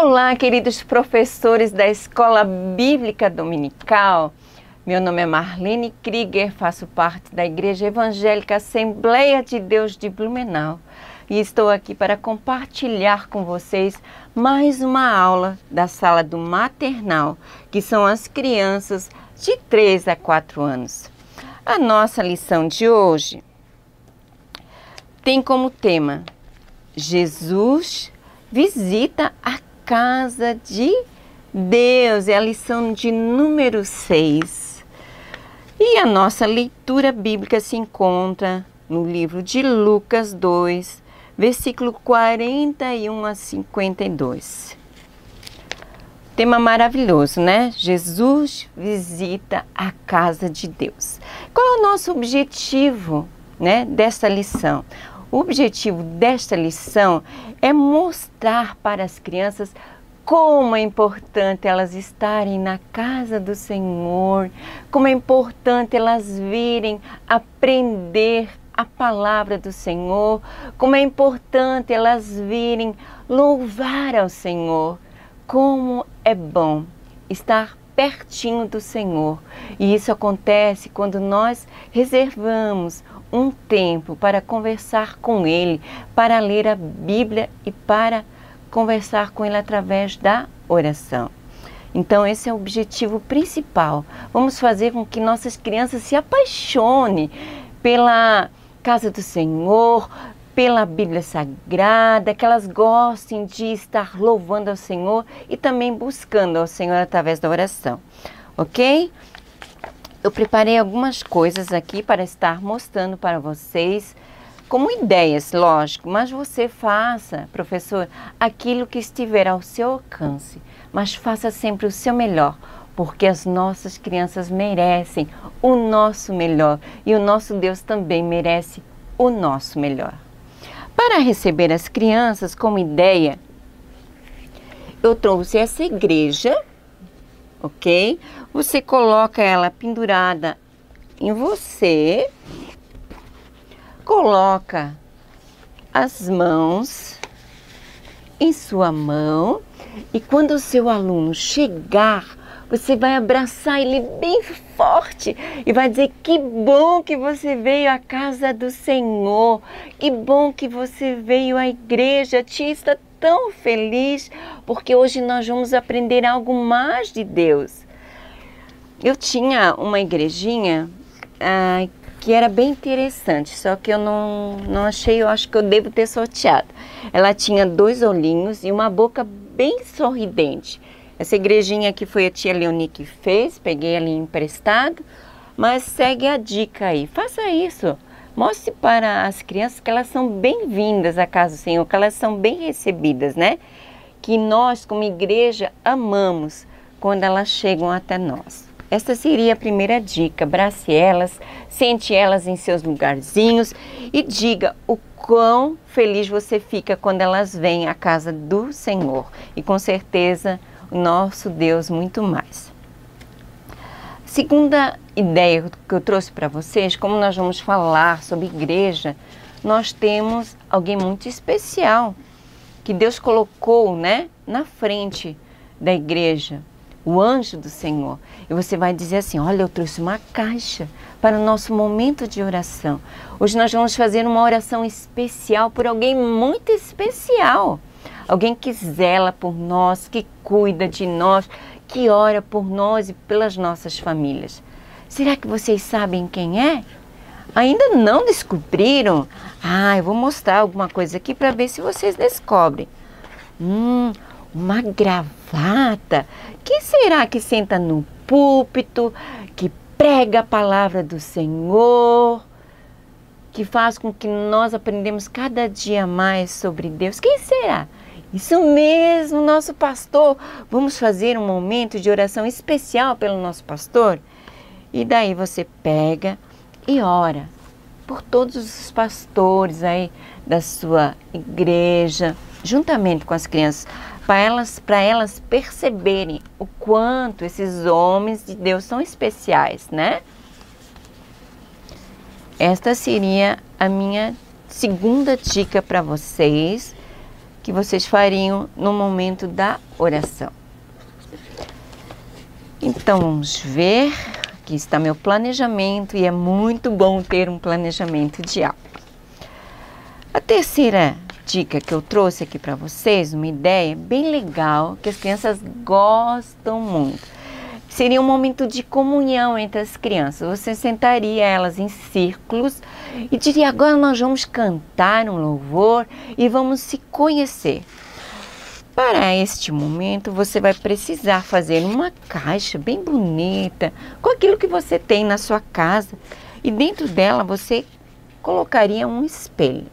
Olá, queridos professores da Escola Bíblica Dominical. Meu nome é Marlene Krieger, faço parte da Igreja Evangélica Assembleia de Deus de Blumenau e estou aqui para compartilhar com vocês mais uma aula da sala do maternal, que são as crianças de 3 a 4 anos. A nossa lição de hoje tem como tema Jesus visita a casa de Deus, é a lição de número 6. E a nossa leitura bíblica se encontra no livro de Lucas 2, versículo 41 a 52. Tema maravilhoso, né? Jesus visita a casa de Deus. Qual é o nosso objetivo, né, desta lição? O objetivo desta lição é mostrar para as crianças como é importante elas estarem na casa do Senhor, como é importante elas virem aprender a palavra do Senhor, como é importante elas virem louvar ao Senhor, como é bom estar pertinho do Senhor. E isso acontece quando nós reservamos um tempo para conversar com Ele, para ler a Bíblia e para conversar com Ele através da oração. Então esse é o objetivo principal. Vamos fazer com que nossas crianças se apaixonem pela casa do Senhor, pela Bíblia Sagrada, que elas gostem de estar louvando ao Senhor e também buscando ao Senhor através da oração. Ok? Eu preparei algumas coisas aqui para estar mostrando para vocês, como ideias, lógico, mas você faça, professor, aquilo que estiver ao seu alcance, mas faça sempre o seu melhor, porque as nossas crianças merecem o nosso melhor e o nosso Deus também merece o nosso melhor. Para receber as crianças como ideia, eu trouxe essa igreja, ok? Você coloca ela pendurada em você, coloca as mãos em sua mão e quando o seu aluno chegar, você vai abraçar ele bem forte e vai dizer: que bom que você veio à casa do Senhor, que bom que você veio à igreja, a tia está tão feliz porque hoje nós vamos aprender algo mais de Deus. Eu tinha uma igrejinha que era bem interessante, só que eu não achei, eu acho que eu devo ter sorteado. Ela tinha 2 olhinhos e uma boca bem sorridente. Essa igrejinha aqui foi a tia Leoni que fez, peguei ali emprestado, mas segue a dica aí, faça isso. Mostre para as crianças que elas são bem-vindas à casa do Senhor, que elas são bem recebidas, né? Que nós, como igreja, amamos quando elas chegam até nós. Esta seria a primeira dica. Abrace elas, sente elas em seus lugarzinhos e diga o quão feliz você fica quando elas vêm à casa do Senhor. E com certeza o nosso Deus muito mais. Segunda ideia que eu trouxe para vocês, como nós vamos falar sobre igreja, nós temos alguém muito especial que Deus colocou, né, na frente da igreja. O anjo do Senhor. E você vai dizer assim: olha, eu trouxe uma caixa para o nosso momento de oração. Hoje nós vamos fazer uma oração especial por alguém muito especial. Alguém que zela por nós, que cuida de nós, que ora por nós e pelas nossas famílias. Será que vocês sabem quem é? Ainda não descobriram? Eu vou mostrar alguma coisa aqui para ver se vocês descobrem. Uma gravata. Quem será que senta no púlpito, que prega a palavra do Senhor, que faz com que nós aprendemos cada dia mais sobre Deus? Quem será? Isso mesmo, nosso pastor. Vamos fazer um momento de oração especial pelo nosso pastor? E daí você pega e ora por todos os pastores aí da sua igreja, juntamente com as crianças, para elas perceberem o quanto esses homens de Deus são especiais, né? Esta seria a minha segunda dica para vocês que vocês fariam no momento da oração. Então, vamos ver. Aqui está meu planejamento e é muito bom ter um planejamento de aula. A terceira dica que eu trouxe aqui para vocês, uma ideia bem legal, que as crianças gostam muito. Seria um momento de comunhão entre as crianças. Você sentaria elas em círculos e diria: agora nós vamos cantar um louvor e vamos se conhecer. Para este momento, você vai precisar fazer uma caixa bem bonita, com aquilo que você tem na sua casa. E dentro dela você colocaria um espelho.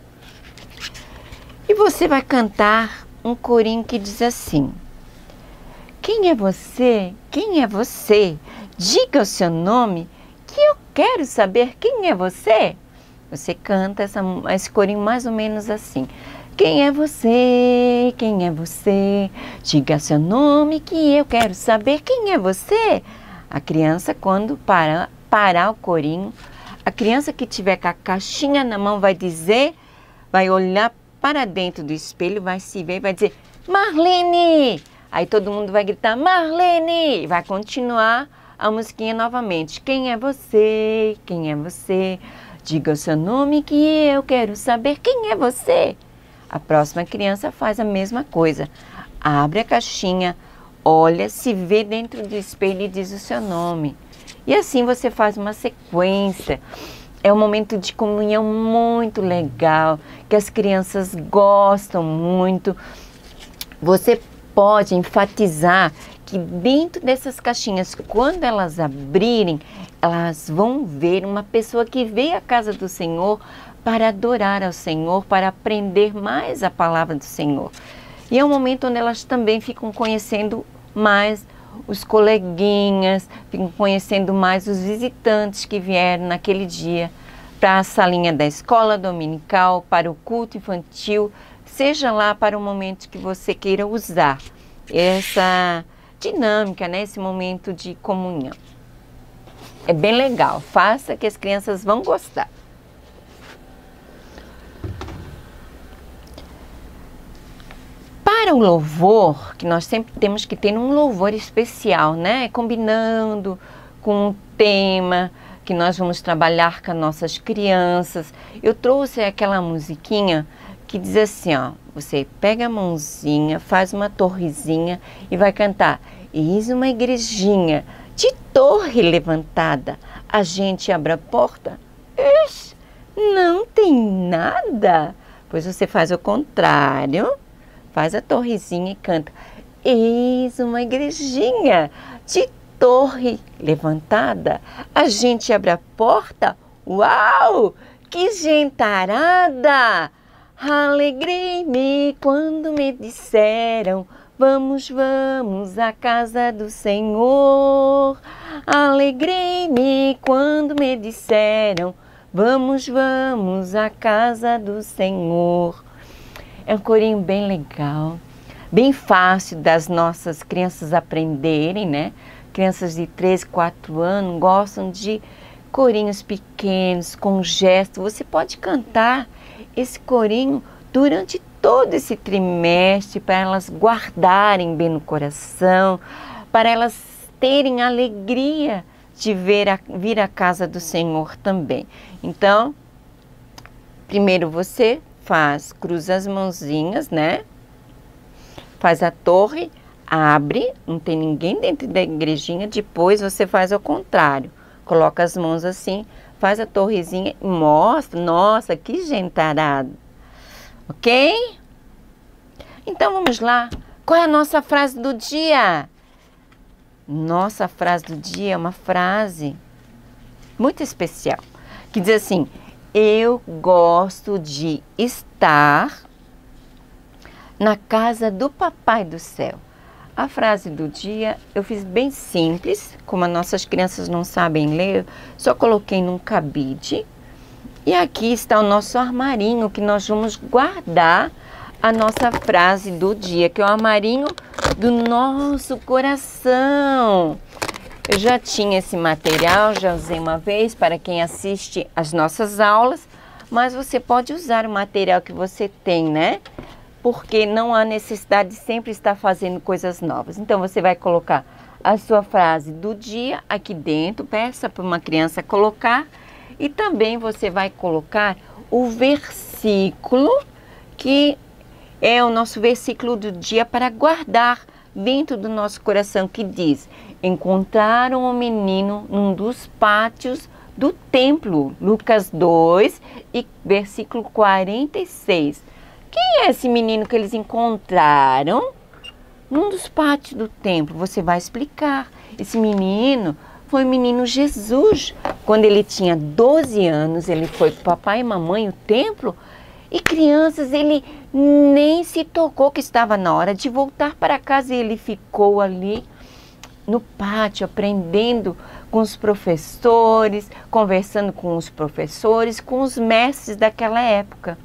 E você vai cantar um corinho que diz assim: quem é você? Quem é você? Diga o seu nome, que eu quero saber quem é você. Você canta esse corinho mais ou menos assim: quem é você? Quem é você? Diga seu nome, que eu quero saber quem é você. A criança, quando parar o corinho, a criança que tiver com a caixinha na mão vai dizer, vai olhar para dentro do espelho, vai se ver e vai dizer: Marlene! Aí todo mundo vai gritar: Marlene! Vai continuar a musiquinha novamente. Quem é você? Quem é você? Diga o seu nome, que eu quero saber quem é você. A próxima criança faz a mesma coisa. Abre a caixinha, olha, se vê dentro do espelho e diz o seu nome. E assim você faz uma sequência. É um momento de comunhão muito legal, que as crianças gostam muito. Você pode enfatizar que dentro dessas caixinhas, quando elas abrirem, elas vão ver uma pessoa que veio à casa do Senhor para adorar ao Senhor, para aprender mais a palavra do Senhor. E é um momento onde elas também ficam conhecendo mais os coleguinhas, ficam conhecendo mais os visitantes que vieram naquele dia para a salinha da escola dominical, para o culto infantil, seja lá para o momento que você queira usar essa dinâmica, né? Esse momento de comunhão. É bem legal, faça que as crianças vão gostar. Para o louvor, que nós sempre temos que ter um louvor especial, né? Combinando com o tema que nós vamos trabalhar com as nossas crianças. Eu trouxe aquela musiquinha que diz assim, ó: você pega a mãozinha, faz uma torrezinha e vai cantar: eis uma igrejinha de torre levantada, a gente abre a porta, ixi, não tem nada. Pois você faz o contrário. Faz a torrezinha e canta: eis uma igrejinha de torre levantada. A gente abre a porta. Uau! Que gentarada! Alegrei-me quando me disseram: vamos, vamos à casa do Senhor. Alegrei-me quando me disseram: vamos, vamos à casa do Senhor. É um corinho bem legal, bem fácil das nossas crianças aprenderem, né? Crianças de 3, 4 anos gostam de corinhos pequenos, com gesto. Você pode cantar esse corinho durante todo esse trimestre, para elas guardarem bem no coração, para elas terem alegria de vir à casa do Senhor também. Então, primeiro você cruza as mãozinhas, né? Faz a torre, abre, não tem ninguém dentro da igrejinha. Depois você faz ao contrário, coloca as mãos assim, faz a torrezinha e mostra. Nossa, que gentarada! Ok? Então vamos lá. Qual é a nossa frase do dia? Nossa frase do dia é uma frase muito especial, que diz assim: eu gosto de estar na casa do Papai do Céu. A frase do dia eu fiz bem simples, como as nossas crianças não sabem ler, só coloquei num cabide. E aqui está o nosso armarinho, que nós vamos guardar a nossa frase do dia, que é o armarinho do nosso coração. Eu já tinha esse material, já usei uma vez para quem assiste às nossas aulas, mas você pode usar o material que você tem, né? porque não há necessidade de sempre estar fazendo coisas novas. Então você vai colocar a sua frase do dia aqui dentro, peça para uma criança colocar, e também você vai colocar o versículo que é o nosso versículo do dia para guardar dentro do nosso coração, que diz: encontraram o menino num dos pátios do templo, Lucas 2 e versículo 46. Quem é esse menino que eles encontraram num dos pátios do templo? Você vai explicar. Esse menino foi o menino Jesus. Quando ele tinha 12 anos, ele foi com papai e mamãe ao templo, e crianças, ele nem se tocou que estava na hora de voltar para casa, e ele ficou ali no pátio aprendendo com os professores, conversando com os professores, com os mestres daquela época.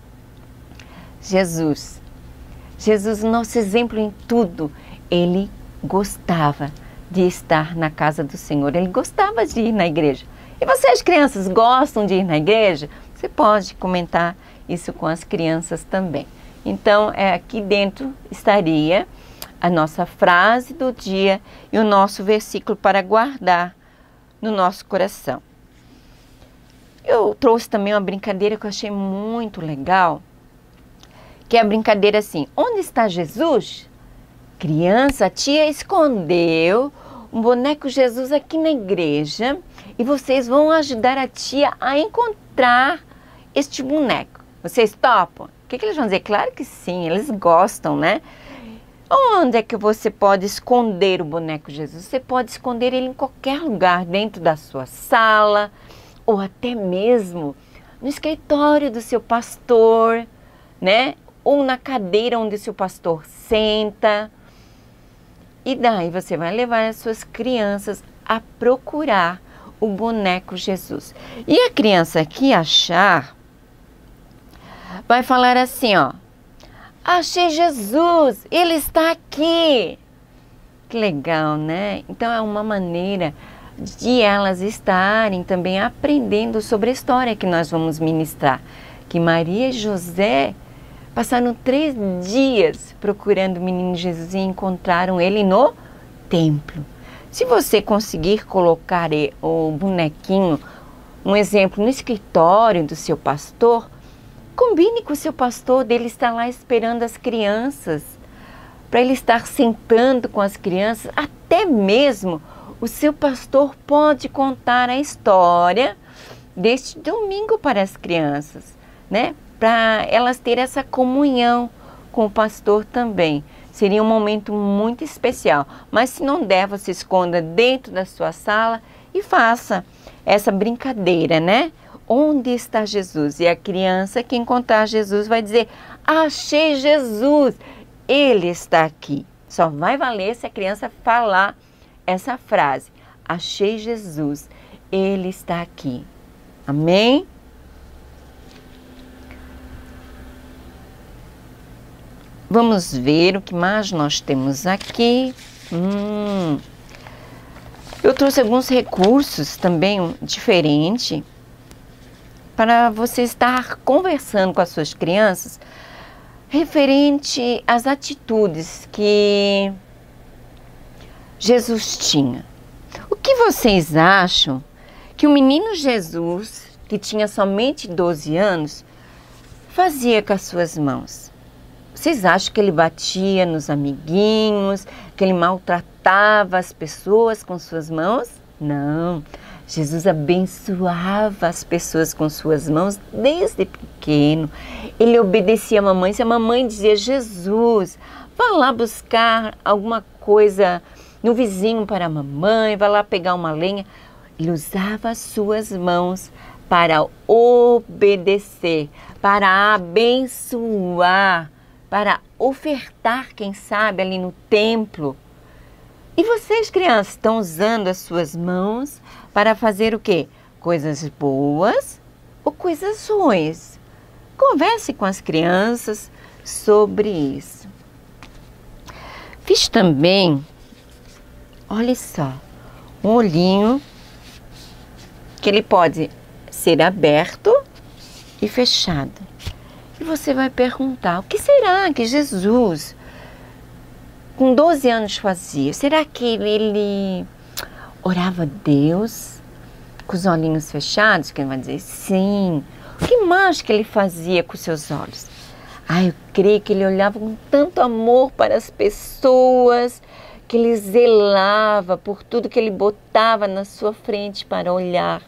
Jesus, nosso exemplo em tudo, ele gostava de estar na casa do Senhor, ele gostava de ir na igreja. E vocês, crianças, gostam de ir na igreja? Você pode comentar isso com as crianças também. Então, aqui dentro estaria a nossa frase do dia e o nosso versículo para guardar no nosso coração. Eu trouxe também uma brincadeira que eu achei muito legal, que é a brincadeira assim: onde está Jesus? Criança, a tia escondeu um boneco Jesus aqui na igreja e vocês vão ajudar a tia a encontrar este boneco. Vocês topam? O que eles vão dizer? Claro que sim, eles gostam, né? Onde é que você pode esconder o boneco Jesus? Você pode esconder ele em qualquer lugar, dentro da sua sala, ou até mesmo no escritório do seu pastor, né? Ou na cadeira onde o seu pastor senta. E daí você vai levar as suas crianças a procurar o boneco Jesus. E a criança que achar vai falar assim, ó: achei Jesus, ele está aqui. Que legal, né? Então é uma maneira de elas estarem também aprendendo sobre a história que nós vamos ministrar. Que Maria e José passaram 3 dias procurando o menino Jesus e encontraram ele no templo. Se você conseguir colocar o bonequinho, um exemplo, no escritório do seu pastor, combine com o seu pastor dele estar lá esperando as crianças, para ele estar sentando com as crianças. Até mesmo o seu pastor pode contar a história deste domingo para as crianças, né? Para elas terem essa comunhão com o pastor também. Seria um momento muito especial. Mas se não der, você esconda dentro da sua sala e faça essa brincadeira, né? Onde está Jesus? E a criança que encontrar Jesus vai dizer: achei Jesus, ele está aqui. Só vai valer se a criança falar essa frase: achei Jesus, ele está aqui. Amém? Vamos ver o que mais nós temos aqui. Eu trouxe alguns recursos também diferentes para você estar conversando com as suas crianças referente às atitudes que Jesus tinha. O que vocês acham que o menino Jesus, que tinha somente 12 anos, fazia com as suas mãos? Vocês acham que ele batia nos amiguinhos, que ele maltratava as pessoas com suas mãos? Não. Jesus abençoava as pessoas com suas mãos desde pequeno. Ele obedecia a mamãe. Se a mamãe dizia: Jesus, vá lá buscar alguma coisa no vizinho para a mamãe, vá lá pegar uma lenha, ele usava as suas mãos para obedecer, para abençoar, para ofertar, quem sabe, ali no templo. E vocês, crianças, estão usando as suas mãos para fazer o quê? Coisas boas ou coisas ruins? Converse com as crianças sobre isso. Fiz também, olha só, um olhinho que ele pode ser aberto e fechado. E você vai perguntar: o que será será que Jesus, com 12 anos, fazia? Será que ele orava a Deus com os olhinhos fechados? Que ele vai dizer sim. O que mais que ele fazia com seus olhos? Eu creio que ele olhava com tanto amor para as pessoas, que ele zelava por tudo que ele botava na sua frente para olhar.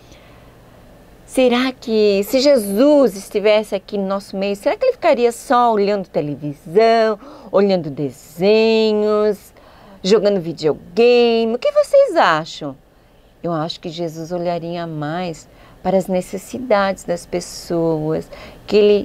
Será que se Jesus estivesse aqui no nosso meio, será que ele ficaria só olhando televisão, olhando desenhos, jogando videogame? O que vocês acham? Eu acho que Jesus olharia mais para as necessidades das pessoas, que ele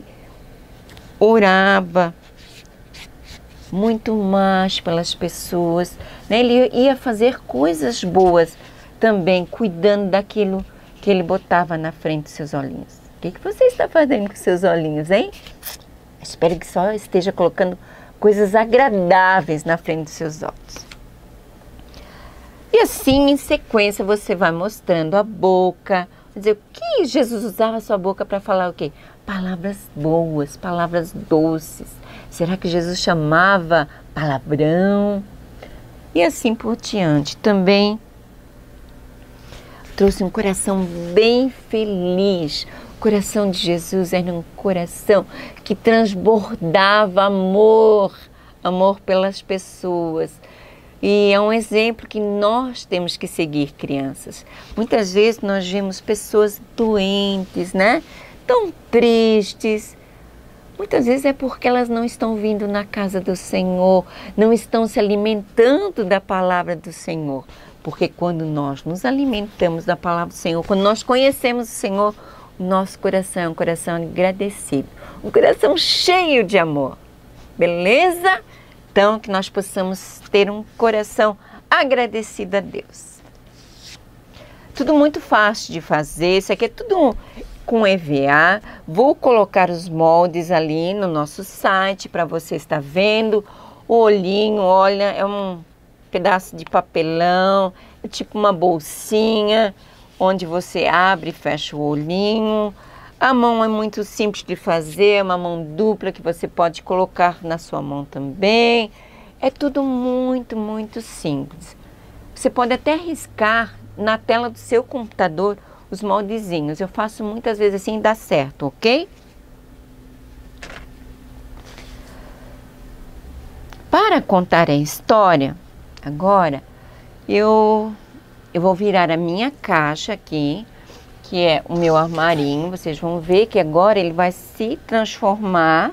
orava muito mais pelas pessoas, né? Ele ia fazer coisas boas também, cuidando daquilo que ele botava na frente dos seus olhinhos. O que você está fazendo com seus olhinhos, hein? Espero que só esteja colocando coisas agradáveis na frente dos seus olhos. E assim, em sequência, você vai mostrando a boca. Quer dizer, o que Jesus usava a sua boca para falar o quê? Palavras boas, palavras doces. Será que Jesus chamava palavrão? E assim por diante. Também trouxe um coração bem feliz. O coração de Jesus era um coração que transbordava amor, amor pelas pessoas. E é um exemplo que nós temos que seguir, crianças. Muitas vezes nós vemos pessoas doentes, né? Tão tristes. Muitas vezes é porque elas não estão vindo na casa do Senhor, não estão se alimentando da palavra do Senhor. Porque quando nós nos alimentamos da palavra do Senhor, quando nós conhecemos o Senhor, o nosso coração é um coração agradecido, um coração cheio de amor. Beleza? Então, que nós possamos ter um coração agradecido a Deus. Tudo muito fácil de fazer, isso aqui é tudo com EVA. Vou colocar os moldes ali no nosso site para você estar vendo. O olhinho, olha, é um pedaço de papelão, é tipo uma bolsinha, onde você abre e fecha o olhinho. A mão é muito simples de fazer, é uma mão dupla que você pode colocar na sua mão também. É tudo muito, muito simples. Você pode até riscar na tela do seu computador os moldezinhos. Eu faço muitas vezes assim e dá certo, ok? Para contar a história, agora eu vou virar a minha caixa aqui, que é o meu armarinho. Vocês vão ver que agora ele vai se transformar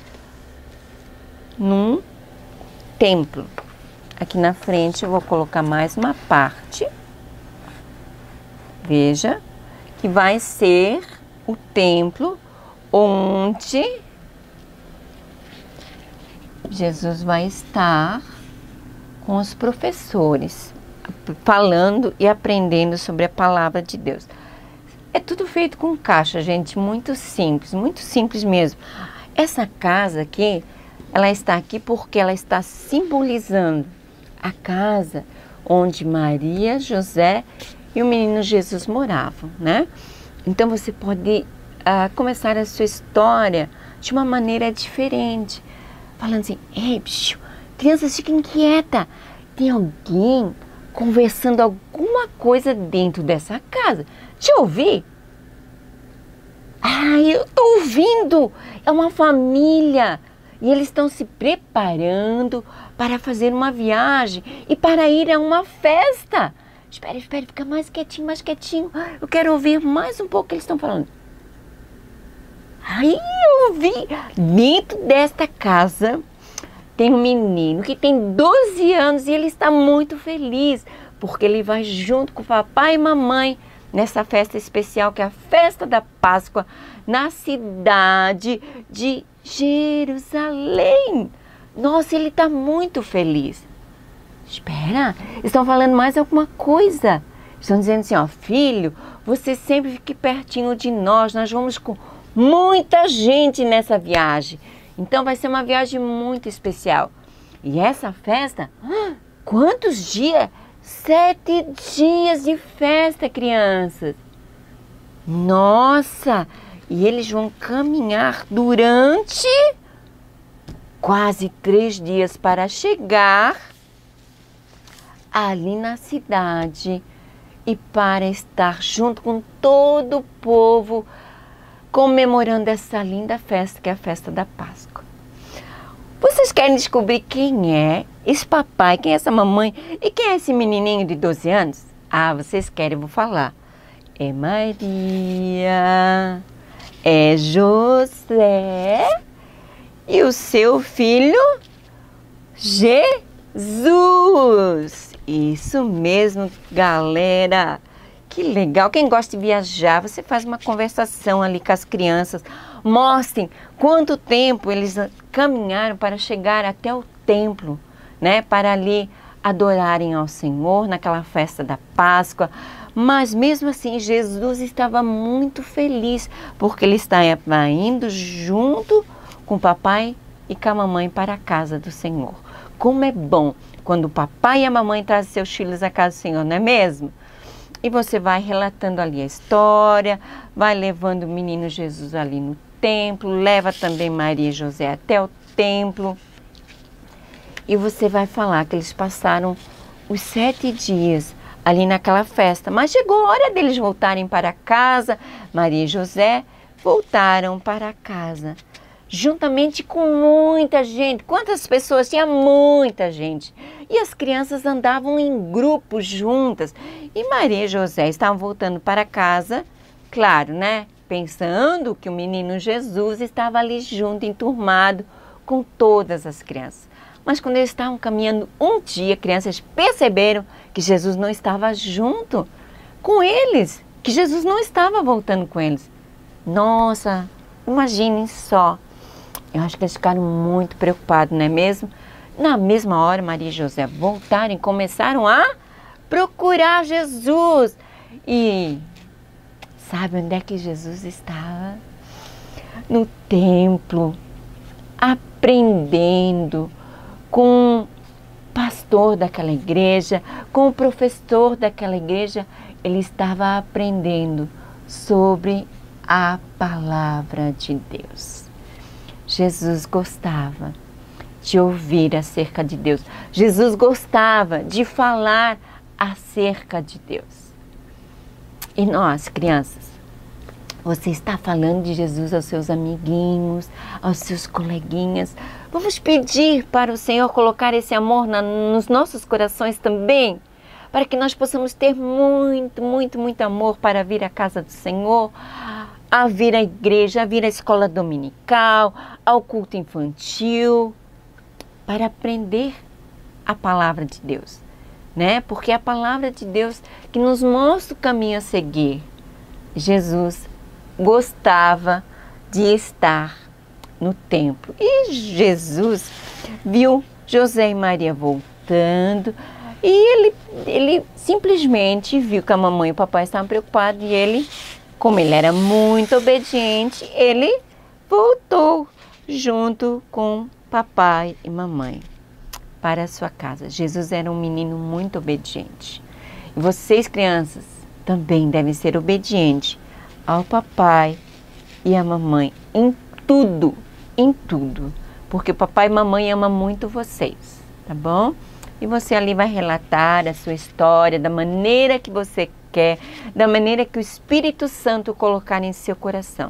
num templo. Aqui na frente eu vou colocar mais uma parte. Veja, que vai ser o templo onde Jesus vai estar com os professores, falando e aprendendo sobre a palavra de Deus. É tudo feito com caixa, gente, muito simples mesmo. Essa casa aqui, ela está aqui porque ela está simbolizando a casa onde Maria, José e o menino Jesus moravam, né? Então você pode começar a sua história de uma maneira diferente, falando assim: ei, bicho, crianças, fiquem inquieta, tem alguém conversando alguma coisa dentro dessa casa. Deixa eu ouvir. Eu tô ouvindo. É uma família. E eles estão se preparando para fazer uma viagem e para ir a uma festa. Espere, fica mais quietinho, mais quietinho. Eu quero ouvir mais um pouco o que eles estão falando. Aí eu ouvi. Dentro desta casa tem um menino que tem 12 anos e ele está muito feliz, porque ele vai junto com o papai e mamãe nessa festa especial, que é a festa da Páscoa, na cidade de Jerusalém. Nossa, ele está muito feliz. Espera, estão falando mais alguma coisa. Estão dizendo assim, ó, filho, você sempre fique pertinho de nós vamos com muita gente nessa viagem. Então vai ser uma viagem muito especial. E essa festa, quantos dias? 7 dias de festa, crianças. Nossa! E eles vão caminhar durante quase 3 dias para chegar ali na cidade e para estar junto com todo o povo comemorando essa linda festa que é a festa da Páscoa. Vocês querem descobrir quem é esse papai, quem é essa mamãe e quem é esse menininho de 12 anos? Ah, vocês querem, eu vou falar. É Maria, é José e o seu filho Jesus. Isso mesmo, galera. Que legal. Quem gosta de viajar, você faz uma conversação ali com as crianças. Mostrem quanto tempo eles caminharam para chegar até o templo, né? Para ali adorarem ao Senhor naquela festa da Páscoa. Mas mesmo assim, Jesus estava muito feliz, porque ele estava indo junto com o papai e com a mamãe para a casa do Senhor. Como é bom quando o papai e a mamãe trazem seus filhos à casa do Senhor, não é mesmo? E você vai relatando ali a história, vai levando o menino Jesus ali no templo, leva também Maria e José até o templo. E você vai falar que eles passaram os 7 dias ali naquela festa. Mas chegou a hora deles voltarem para casa. Maria e José voltaram para casa, juntamente com muita gente. Quantas pessoas? Tinha muita gente. E as crianças andavam em grupos juntas. E Maria e José estavam voltando para casa, claro, né? Pensando que o menino Jesus estava ali junto, enturmado com todas as crianças. Mas quando eles estavam caminhando um dia, crianças perceberam que Jesus não estava junto com eles, que Jesus não estava voltando com eles. Nossa, imaginem só. Eu acho que eles ficaram muito preocupados, não é mesmo? Na mesma hora, Maria e José voltaram e começaram a procurar Jesus. E sabe onde é que Jesus estava? No templo, aprendendo com o pastor daquela igreja, com o professor daquela igreja. Ele estava aprendendo sobre a palavra de Deus. Jesus gostava de ouvir acerca de Deus. Jesus gostava de falar acerca de Deus. E nós, crianças, você está falando de Jesus aos seus amiguinhos, aos seus coleguinhas. Vamos pedir para o Senhor colocar esse amor nos nossos corações também, para que nós possamos ter muito, muito, muito amor para vir à casa do Senhor, a vir à igreja, a vir à escola dominical, ao culto infantil, para aprender a palavra de Deus, né? Porque é a palavra de Deus que nos mostra o caminho a seguir. Jesus gostava de estar no templo. E Jesus viu José e Maria voltando e ele simplesmente viu que a mamãe e o papai estavam preocupados e ele, como ele era muito obediente, ele voltou junto com papai e mamãe para a sua casa. Jesus era um menino muito obediente. E vocês, crianças, também devem ser obedientes ao papai e à mamãe em tudo, porque o papai e a mamãe amam muito vocês, tá bom? E você ali vai relatar a sua história da maneira que você quer, da maneira que o Espírito Santo colocar em seu coração.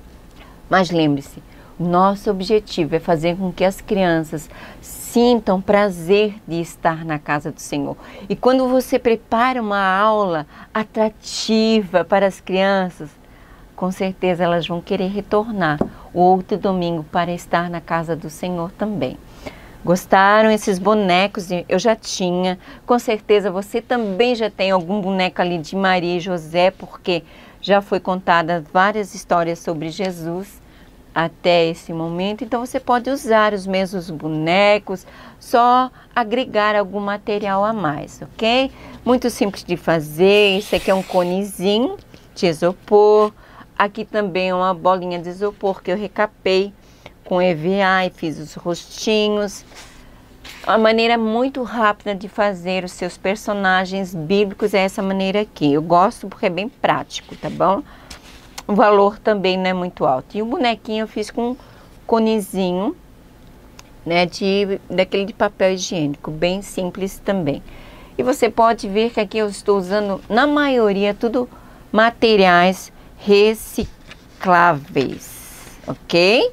Mas lembre-se, o nosso objetivo é fazer com que as crianças sintam prazer de estar na casa do Senhor. E quando você prepara uma aula atrativa para as crianças, com certeza elas vão querer retornar o outro domingo para estar na casa do Senhor também. Gostaram esses bonecos? Eu já tinha. Com certeza você também já tem algum boneco ali de Maria e José, porque já foi contada várias histórias sobre Jesus até esse momento. Então você pode usar os mesmos bonecos, só agregar algum material a mais, ok? Muito simples de fazer. Esse aqui é um conezinho de isopor. Aqui também é uma bolinha de isopor que eu recapei com EVA e fiz os rostinhos. Uma maneira muito rápida de fazer os seus personagens bíblicos é essa maneira aqui. Eu gosto porque é bem prático, tá bom? O valor também não é muito alto. E o bonequinho eu fiz com um conezinho né, daquele de papel higiênico, bem simples também. E você pode ver que aqui eu estou usando, na maioria, tudo materiais recicláveis, ok?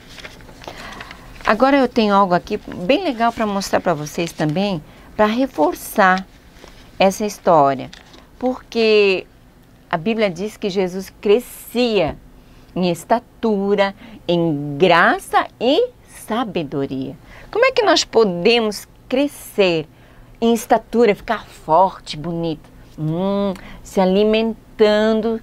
Agora eu tenho algo aqui bem legal para mostrar para vocês também, para reforçar essa história. Porque a Bíblia diz que Jesus crescia em estatura, em graça e sabedoria. Como é que nós podemos crescer em estatura, ficar forte, bonito? Se alimentando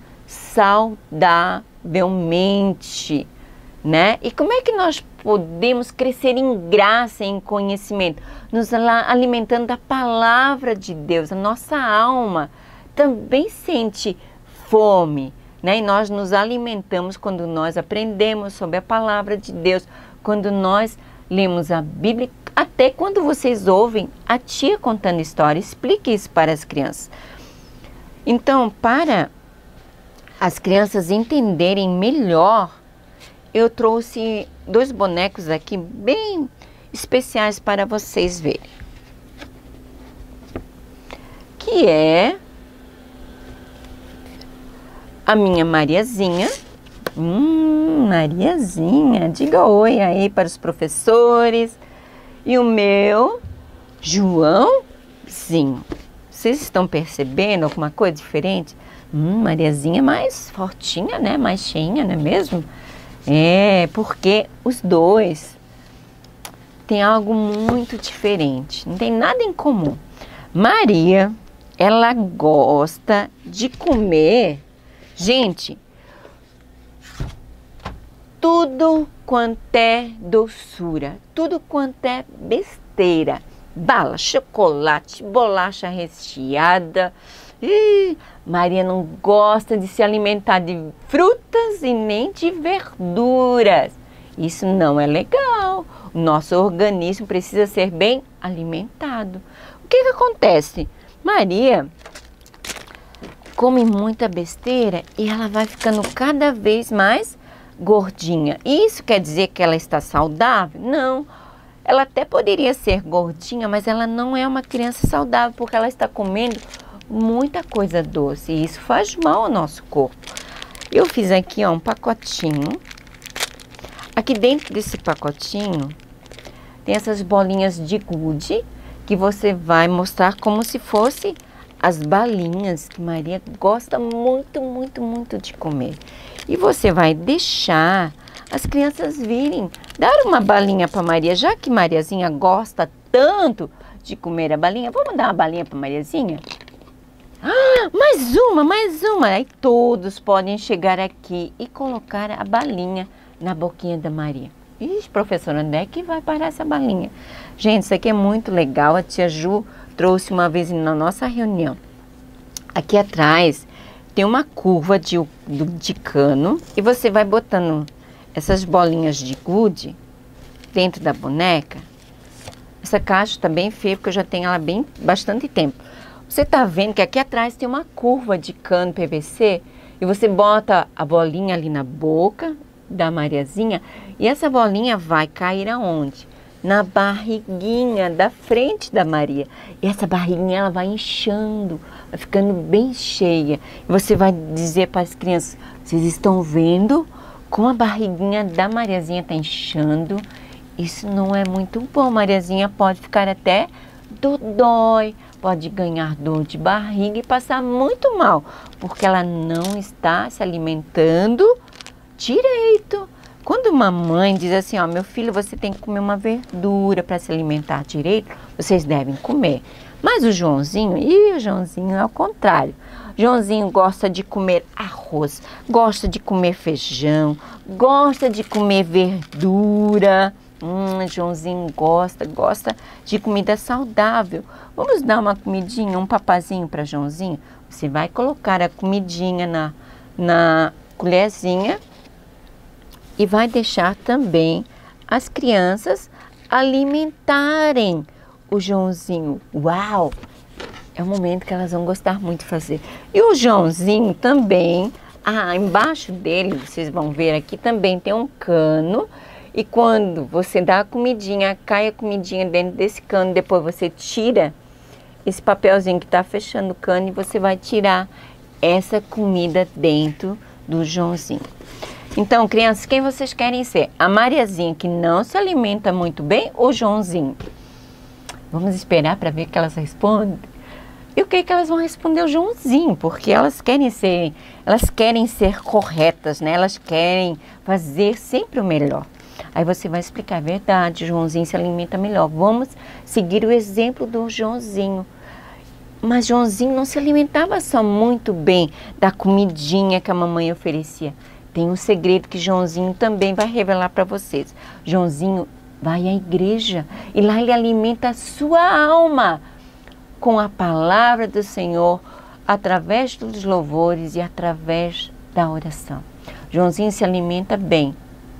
saudavelmente, né? E como é que nós podemos crescer em graça, em conhecimento? Nos alimentando da palavra de Deus. A nossa alma também sente fome, né? E nós nos alimentamos quando nós aprendemos sobre a palavra de Deus, quando nós lemos a Bíblia, até quando vocês ouvem a tia contando história. Explique isso para as crianças. Então, para as crianças entenderem melhor, eu trouxe 2 bonecos aqui bem especiais para vocês verem. Que é a minha Mariazinha. Mariazinha, diga oi aí para os professores. E o meu Joãozinho. Vocês estão percebendo alguma coisa diferente? Mariazinha é mais fortinha, né? Mais cheinha, não é mesmo? É, porque os dois têm algo muito diferente. Não tem nada em comum. Maria, ela gosta de comer, gente, tudo quanto é doçura, tudo quanto é besteira. Bala, chocolate, bolacha recheada. Maria não gosta de se alimentar de frutas e nem de verduras. Isso não é legal. O nosso organismo precisa ser bem alimentado. O que acontece? Maria come muita besteira e ela vai ficando cada vez mais gordinha. Isso quer dizer que ela está saudável? Não. Ela até poderia ser gordinha, mas ela não é uma criança saudável, porque ela está comendo muita coisa doce e isso faz mal ao nosso corpo. Eu fiz aqui, ó, um pacotinho. Aqui dentro desse pacotinho tem essas bolinhas de gude que você vai mostrar como se fosse as balinhas que Maria gosta muito, muito, muito de comer. E você vai deixar as crianças virem dar uma balinha para Maria, já que Mariazinha gosta tanto de comer a balinha. Vamos dar uma balinha para Mariazinha? Mais uma, mais uma. Aí todos podem chegar aqui e colocar a balinha na boquinha da Maria. Ixi, professora, onde é que vai parar essa balinha? Gente, isso aqui é muito legal. A tia Ju trouxe uma vez na nossa reunião. Aqui atrás tem uma curva de cano e você vai botando essas bolinhas de gude dentro da boneca. Essa caixa está bem feia porque eu já tenho ela bastante tempo. Você está vendo que aqui atrás tem uma curva de cano PVC e você bota a bolinha ali na boca da Mariazinha e essa bolinha vai cair aonde? Na barriguinha da frente da Maria. E essa barriguinha ela vai inchando, vai ficando bem cheia. E você vai dizer para as crianças, vocês estão vendo como a barriguinha da Mariazinha está inchando? Isso não é muito bom. Mariazinha pode ficar até dodói, pode ganhar dor de barriga e passar muito mal, porque ela não está se alimentando direito. Quando uma mãe diz assim, ó, meu filho, você tem que comer uma verdura para se alimentar direito, vocês devem comer. Mas o Joãozinho é ao contrário. Joãozinho gosta de comer arroz, gosta de comer feijão, gosta de comer verdura. Joãozinho gosta de comida saudável. Vamos dar uma comidinha, um papazinho para Joãozinho? Você vai colocar a comidinha na colherzinha e vai deixar também as crianças alimentarem o Joãozinho. Uau! É um momento que elas vão gostar muito de fazer. E o Joãozinho também, embaixo dele, vocês vão ver aqui, também tem um cano. E quando você dá a comidinha, cai a comidinha dentro desse cano, depois você tira esse papelzinho que está fechando o cano e você vai tirar essa comida dentro do Joãozinho. Então, crianças, quem vocês querem ser? A Mariazinha, que não se alimenta muito bem, ou Joãozinho? Vamos esperar para ver o que elas respondem. E o que elas vão responder? O Joãozinho, porque elas querem ser corretas, né? Elas querem fazer sempre o melhor. Aí você vai explicar a verdade, Joãozinho se alimenta melhor. Vamos seguir o exemplo do Joãozinho. Mas Joãozinho não se alimentava só muito bem da comidinha que a mamãe oferecia. Tem um segredo que Joãozinho também vai revelar para vocês. Joãozinho vai à igreja e lá ele alimenta a sua alma com a palavra do Senhor, através dos louvores e através da oração. Joãozinho se alimenta bem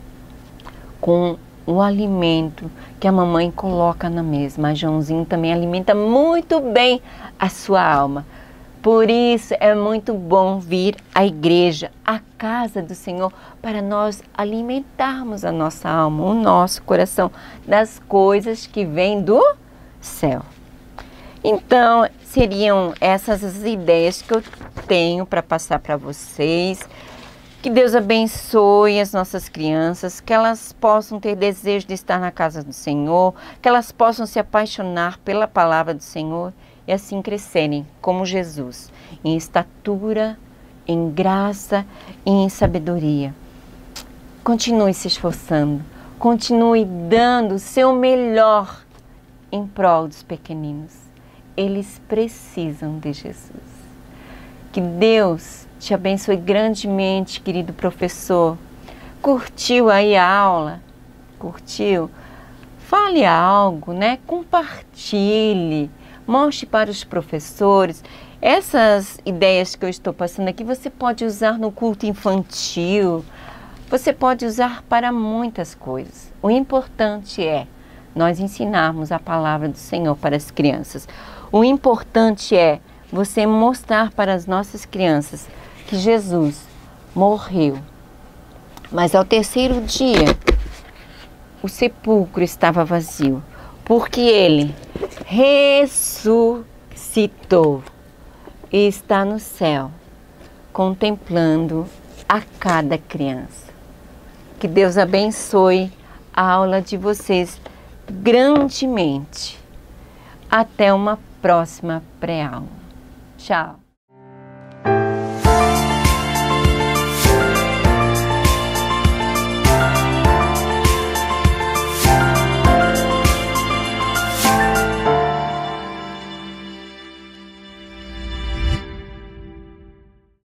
com o alimento que a mamãe coloca na mesa, mas Joãozinho também alimenta muito bem a sua alma. Por isso é muito bom vir à igreja, à casa do Senhor, para nós alimentarmos a nossa alma, o nosso coração, das coisas que vêm do céu. Então, seriam essas as ideias que eu tenho para passar para vocês. Que Deus abençoe as nossas crianças, que elas possam ter desejo de estar na casa do Senhor, que elas possam se apaixonar pela palavra do Senhor e assim crescerem como Jesus, em estatura, em graça e em sabedoria. Continue se esforçando, continue dando o seu melhor em prol dos pequeninos. Eles precisam de Jesus. Que Deus te abençoe grandemente, querido professor. Curtiu aí a aula? Curtiu? Fale algo, né? Compartilhe. Mostre para os professores. Essas ideias que eu estou passando aqui, você pode usar no culto infantil. Você pode usar para muitas coisas. O importante é nós ensinarmos a palavra do Senhor para as crianças. O importante é você mostrar para as nossas crianças que Jesus morreu. Mas ao terceiro dia, o sepulcro estava vazio, porque ele ressuscitou e está no céu, contemplando a cada criança. Que Deus abençoe a aula de vocês grandemente. Até uma próxima pré-aula. Tchau!